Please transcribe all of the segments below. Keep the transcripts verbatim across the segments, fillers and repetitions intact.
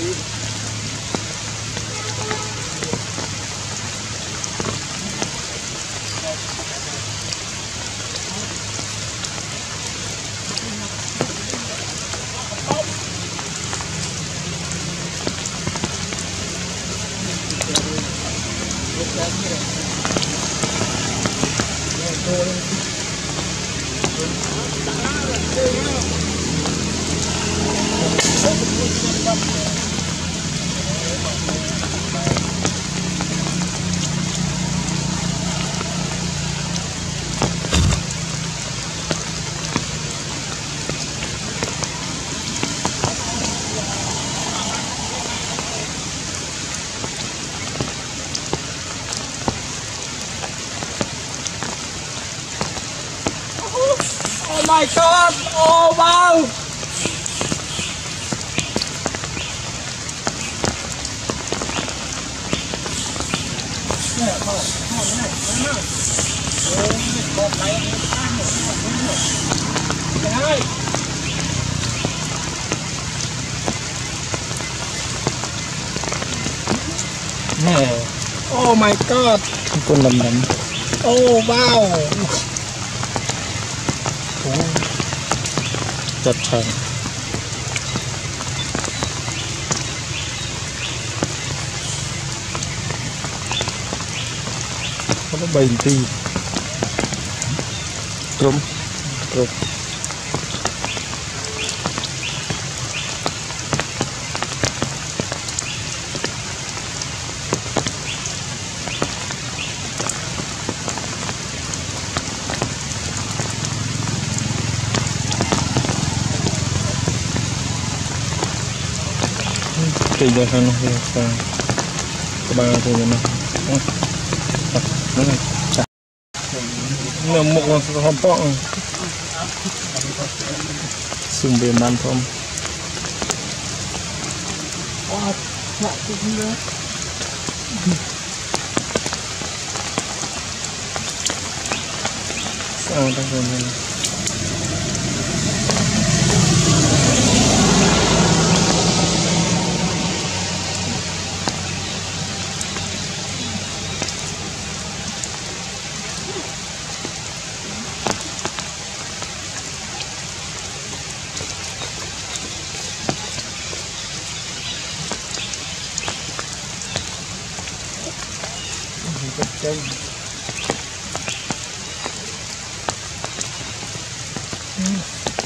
Oh my god! Oh wow! Oh my god! Con lầm lầm. Oh wow! Chặt chặt. Nó bền tì. Trống. Trống. Tiga sana ya, kebanyakan tu mana? Mana? Ini muk langsung hampak. Sumber mantap. Wah, tak tu Sama tak sama. Đây. Ừ.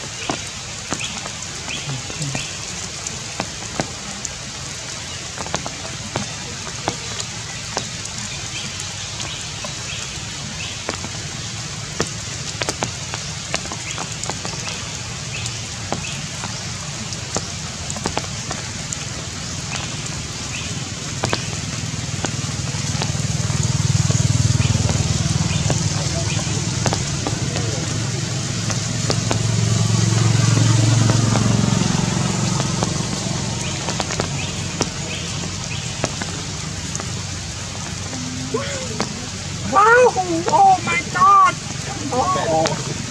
Wow! Oh my god! Oh!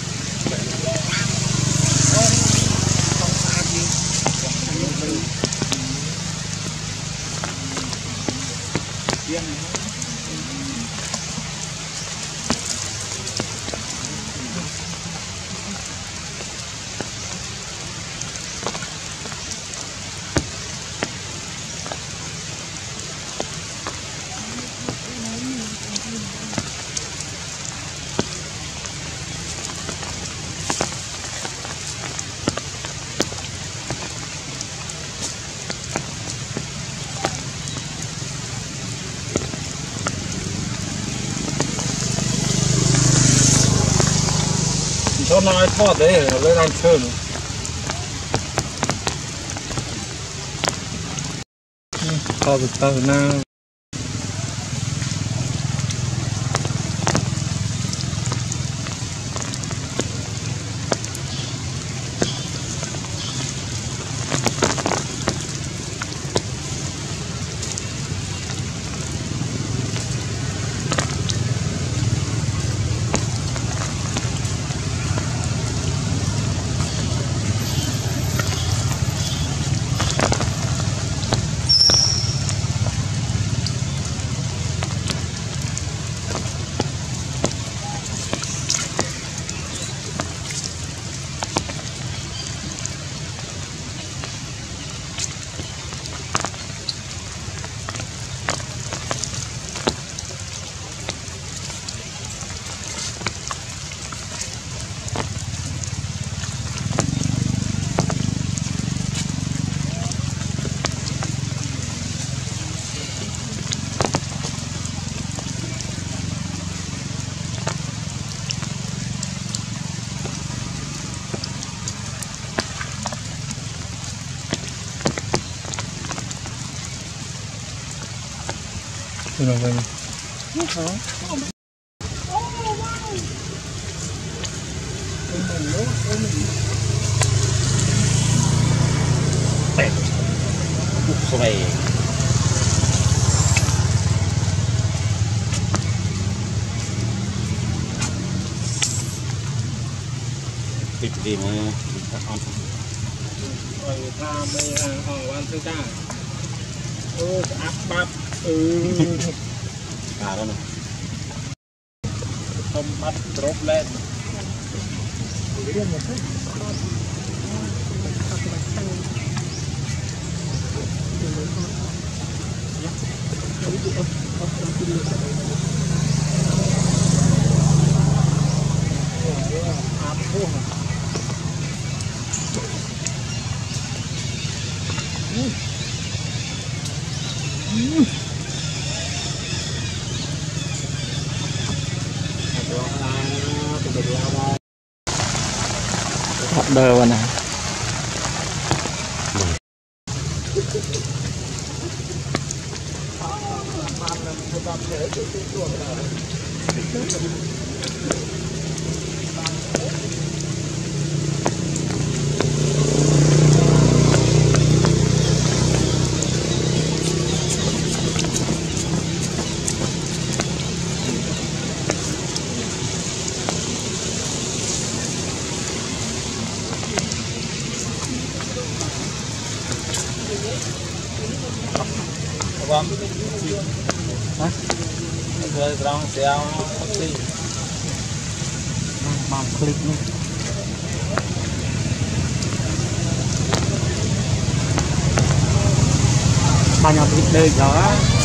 Cho nó ai thoát đấy, nó lên ăn chơi nữa. Thoát được ta Việt Nam. Tôi nói vậy. Bẹt bục xoay bịt đi mà ăn rồi ra mấy họ ăn thứ ta ừ áp bắp ừ à đó này không bắt drop lên Thật đời bạn này. Vâng. Hả? Rồi rong xéo đi. Bằng click luôn. Bao nhiêu click đây đó.